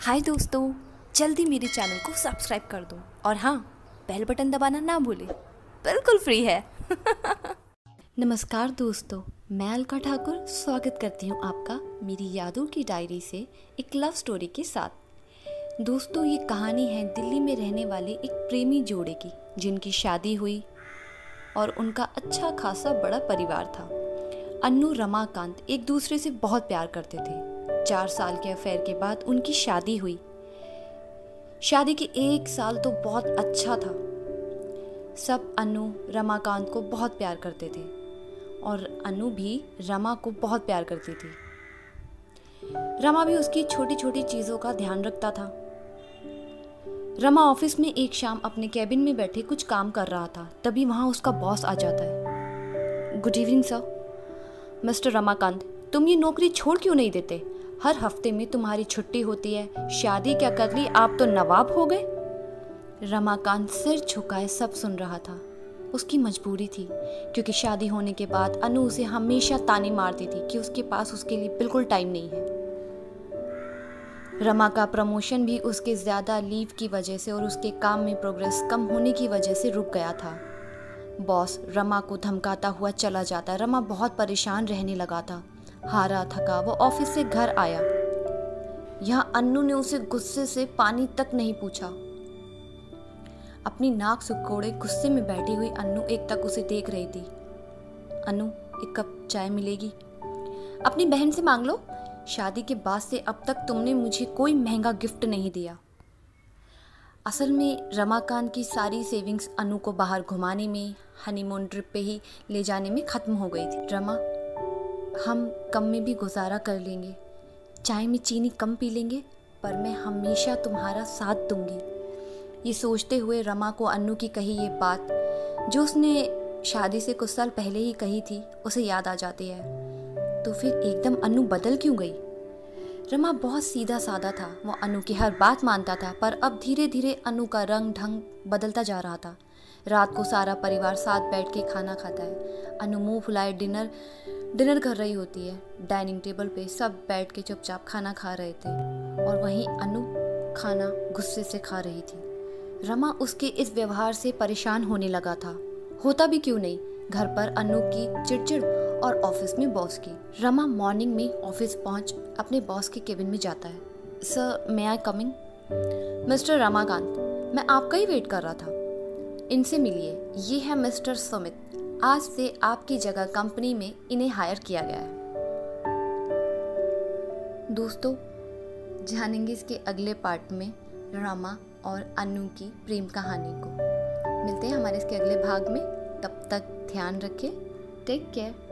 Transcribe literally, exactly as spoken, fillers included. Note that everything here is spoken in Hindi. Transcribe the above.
हाय दोस्तों, जल्दी मेरे चैनल को सब्सक्राइब कर दो और हाँ, बेल बटन दबाना ना भूलें, बिल्कुल फ्री है। नमस्कार दोस्तों, मैं अलका ठाकुर स्वागत करती हूँ आपका मेरी यादों की डायरी से एक लव स्टोरी के साथ। दोस्तों, ये कहानी है दिल्ली में रहने वाले एक प्रेमी जोड़े की, जिनकी शादी हुई और उनका अच्छा खासा बड़ा परिवार था। अन्नू रमाकांत एक दूसरे से बहुत प्यार करते थे। चार साल के अफेयर के बाद उनकी शादी हुई। शादी के एक साल तो बहुत अच्छा था। सब अन्नू रमाकांत को बहुत प्यार करते थे और अन्नू भी रमा को बहुत प्यार करती थी। रमा भी उसकी छोटी छोटी चीज़ों का ध्यान रखता था। रमा ऑफिस में एक शाम अपने कैबिन में बैठे कुछ काम कर रहा था, तभी वहाँ उसका बॉस आ जाता है। Good evening sir. Mister Ramakant, तुम ये नौकरी छोड़ क्यों नहीं देते? हर हफ्ते में तुम्हारी छुट्टी होती है, शादी क्या कर ली, आप तो नवाब हो गए। रमाकांत सिर झुकाए सब सुन रहा था। उसकी मजबूरी थी, क्योंकि शादी होने के बाद अनु उसे हमेशा ताने मारती थी कि उसके पास उसके लिए बिल्कुल टाइम नहीं है। रमा का प्रमोशन भी उसके ज़्यादा लीव की वजह से और उसके काम में प्रोग्रेस कम होने की वजह से रुक गया था। बॉस रमा को धमकाता हुआ चला जाता। रमा बहुत परेशान रहने लगा था। हारा थका वो ऑफिस से घर आया। यहाँ अन्नू ने उसे गुस्से से पानी तक नहीं पूछा। अपनी नाक सुकोड़े गुस्से में बैठी हुई अन्नू एक तक उसे देख रही थी। अन्नू, एक कप चाय मिलेगी? अपनी बहन से मांग लो। शादी के बाद से अब तक तुमने मुझे कोई महंगा गिफ्ट नहीं दिया। असल में रमाकांत की सारी सेविंग्स अन्नू को बाहर घुमाने में, हनीमून ट्रिप पे ही ले जाने में ख़त्म हो गई थी। रमा, हम कम में भी गुजारा कर लेंगे, चाय में चीनी कम पी लेंगे, पर मैं हमेशा तुम्हारा साथ दूंगी। ये सोचते हुए रमा को अन्नू की कही ये बात, जो उसने शादी से कुछ साल पहले ही कही थी, उसे याद आ जाती है। तो फिर एकदम अन्नू बदल क्यों गई? रमा बहुत सीधा साधा था। वो अन्नू की हर बात मानता था, पर अब धीरे धीरे अन्नू का रंग ढंग बदलता जा रहा था। रात को सारा परिवार साथ बैठ के खाना खाता है। अन्नू मुंह फुलाए डिनर डिनर कर रही होती है। डाइनिंग टेबल पे सब बैठ के चुपचाप खाना खा रहे थे और वहीं अन्नू खाना गुस्से से खा रही थी। रमा उसके इस व्यवहार से परेशान होने लगा था। होता भी क्यों नहीं, घर पर अन्नू की चिड़चिड़ और ऑफिस में बॉस की। रमा मॉर्निंग में ऑफिस पहुंच अपने बॉस के केबिन में जाता है। Sir, may I coming? Mister Ramakant, मैं आपका ही वेट कर रहा था। इनसे मिलिए, ये है मिस्टर सुमित। आज से आपकी जगह कंपनी में इन्हें हायर किया गया है। दोस्तों, जानेंगे इसके अगले पार्ट में रमा और अन्नू की प्रेम कहानी को। मिलते हैं हमारे इसके अगले भाग में। तब तक ध्यान रखें। Take care.